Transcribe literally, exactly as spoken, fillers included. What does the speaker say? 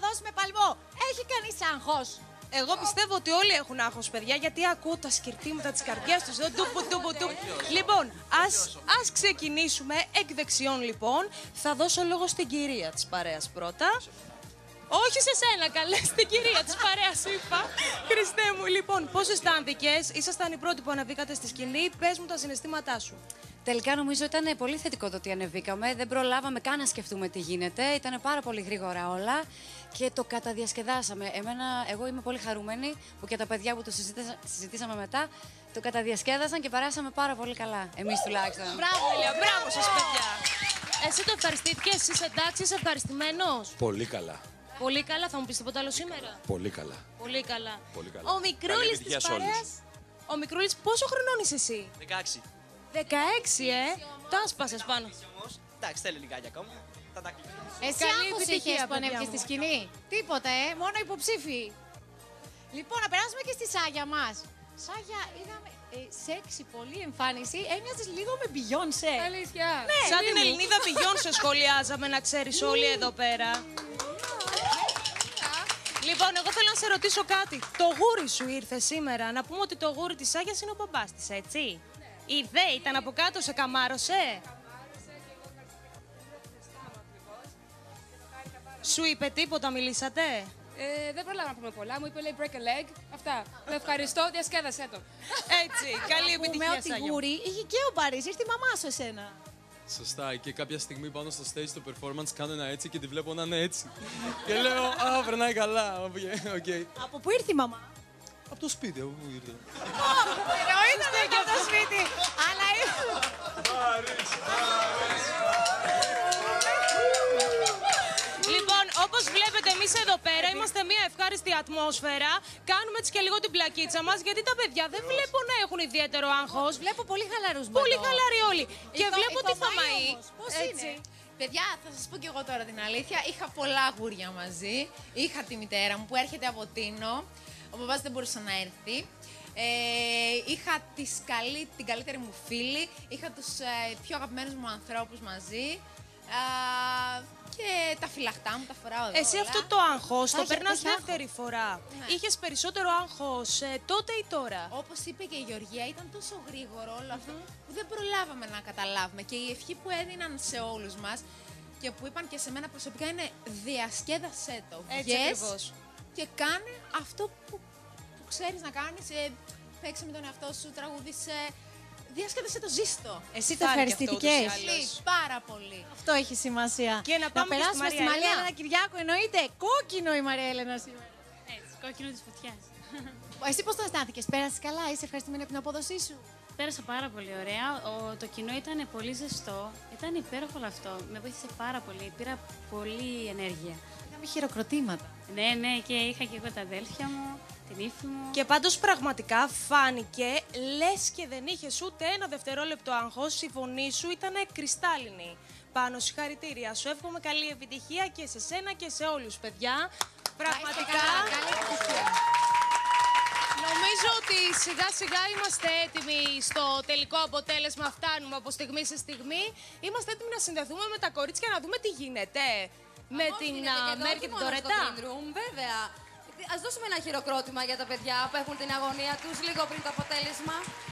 δώσουμε παλμό. Έχει κανείς άγχος? Εγώ πιστεύω ότι όλοι έχουν άγχος, παιδιά, γιατί ακούω τα σκυρτήματα της καρδιάς τους. Τουπου, τουπου, τουπου. Λοιπόν, ας, ας ξεκινήσουμε εκ δεξιών, λοιπόν. Θα δώσω λόγο στην κυρία της παρέας πρώτα. Όχι σε σένα, καλέ, στην κυρία της παρέας, είπα. Χριστέ μου, λοιπόν, πώς αισθάνθηκες? Ήσασταν οι πρώτοι που ανεβήκατε στη σκηνή. Πες μου τα συναισθήματά σου. Τελικά νομίζω ήταν πολύ θετικό το ότι ανεβήκαμε. Δεν προλάβαμε καν να σκεφτούμε τι γίνεται. Ήταν πάρα πολύ γρήγορα όλα και το καταδιασκεδάσαμε. Εμένα, εγώ είμαι πολύ χαρούμενη που και τα παιδιά που το συζητήσα, συζητήσαμε μετά το καταδιασκέδασαν και περάσαμε πάρα πολύ καλά. Εμείς τουλάχιστον. Μπράβο, Ηλία, μπράβο σας, παιδιά. Εσύ το ευχαριστήθηκες, είσαι εντάξει, είσαι ευχαριστημένος? Πολύ καλά. Πολύ καλά, θα μου πεις τίποτα άλλο σήμερα? Πολύ καλά. Πολύ καλά. Πολύ καλά. Ο Μικρούλης της παρέας. Ο Μικρούλης, πόσο χρονών είσαι εσύ? δεκαέξι. δεκαέξι, ε! Τα άσπασες πάνω. Εντάξει, θέλει λιγάκι ακόμα. Θα τα κλείσω. Εσύ Καλή άγχος επιτυχία, είχες που παιδιά ανέβηκες μου. στη σκηνή? Τίποτα, ε, μόνο υποψήφοι. Λοιπόν, να περάσουμε και στη Σάγια μας. Σάγια, είδαμε ε, σεξι, πολύ εμφάνιση. Έμοιαζες λίγο με Μπιγιόνσε. Αλήθεια. Ναι, Σαν μη την μου. Ελληνίδα πηγιόν σε σχολιάζαμε, να ξέρεις όλοι εδώ πέρα. Λοιπόν, εγώ θέλω να σε ρωτήσω κάτι. Το γούρι σου ήρθε σήμερα. Να πούμε ότι το γούρι της Σάγιας είναι ο μπαμπάς της, έτσι? Η δε ήταν από κάτω, σε καμάρωσε. Σου είπε τίποτα, μιλήσατε? Ε, δεν προλάβαμε να πούμε πολλά. Μου είπε λέει break a leg. Αυτά. Το ευχαριστώ, διασκέδασέ το. Έτσι, καλή Πούμε επιτυχία, ότι Σάγια. γούρι είχε και ο Μπαρής, ήρθε η μαμά σου εσένα. Σωστά, και κάποια στιγμή πάνω στο stage το performance κάνω ένα έτσι και τη βλέπω να είναι έτσι. Και λέω, α, περνάει καλά. Οκ. Okay. Από πού ήρθε η μαμά? Από το σπίτι, από πού ήρθε. Εννοείται δεν είναι από το σπίτι. Αλλά Λοιπόν, όπως βλέπετε, εμείς εδώ πέρα είμαστε μια ευχάριστη ατμόσφαιρα. Κάνουμε έτσι και λίγο την πλακίτσα μας, γιατί τα παιδιά δεν βλέπω να έχουν ιδιαίτερο άγχος. βλέπω πολύ χαλαρούς Πολύ μπαντό. χαλαροί όλοι. Και Η Θω- βλέπω η τη Θωμαή Θωμαή. όμως, πώς Έτσι. είναι? Παιδιά, θα σας πω κι εγώ τώρα την αλήθεια. Είχα πολλά γούρια μαζί. Είχα τη μητέρα μου που έρχεται από Τίνο. Ο μπαμπάς δεν μπορούσε να έρθει. Ε, είχα τις καλή, την καλύτερη μου φίλη. Είχα τους ε, πιο αγαπημένους μου ανθρώπους μαζί. Α, και τα φυλαχτά μου τα φοράω εδώ. Εσύ όλα. αυτό το άγχος το έχει- περνάς έχει άγχος. δεύτερη φορά. Ναι. Είχες περισσότερο άγχος ε, τότε ή τώρα? Όπως είπε και η Γεωργία, ήταν τόσο γρήγορο όλο αυτό που δεν προλάβαμε να καταλάβουμε. Και η ευχή που έδιναν σε όλους μας και που είπαν και σε μένα προσωπικά είναι διασκέδασέ το. Έτσι Βγες ακριβώς. και κάνε αυτό που, που ξέρεις να κάνεις. Ε, παίξε με τον εαυτό σου, τραγούδισε. Διασκέδασέ το, ζήστο. Εσύ το Χάρη και ευχαριστηθηκες? αυτό, ούτως ή άλλως. Πολύ, πάρα πολύ. Αυτό έχει σημασία. Και να πάμε και στη περάσουμε στη Μαρία Μαρία Έλενα. Έλενα Κυριάκου, εννοείται. Κόκκινο η Μαρία Έλενα σήμερα. Έτσι, κόκκινο της φωτιάς. Εσύ πώς το αισθάνθηκες? Πέρασες καλά? Είσαι ευχαριστημένη από την απόδοσή σου? Πέρασα πάρα πολύ ωραία. Ο, το κοινό ήταν πολύ ζεστό. Ήταν υπέροχο όλο αυτό. Με βοήθησε πάρα πολύ. Πήρα πολύ ενέργεια. Είχαμε χειροκροτήματα. Ναι, ναι, και είχα και εγώ τα αδέλφια μου, την ύφη μου. Και πάντως πραγματικά φάνηκε λες και δεν είχες ούτε ένα δευτερόλεπτο άγχος. Η φωνή σου ήταν κρυστάλλινη. Πάνω, συγχαρητήρια. Σου εύχομαι καλή επιτυχία και σε σένα και σε όλους, παιδιά. Πραγματικά. Καλή επιτυχία. Νομίζω ότι σιγά σιγά είμαστε έτοιμοι στο τελικό αποτέλεσμα. Φτάνουμε από στιγμή σε στιγμή. Είμαστε έτοιμοι να συνδεθούμε με τα κορίτσια να δούμε τι γίνεται. Με την Μέρη και την Τωρετά. Βέβαια. Ας δώσουμε ένα χειροκρότημα για τα παιδιά που έχουν την αγωνία τους λίγο πριν το αποτέλεσμα.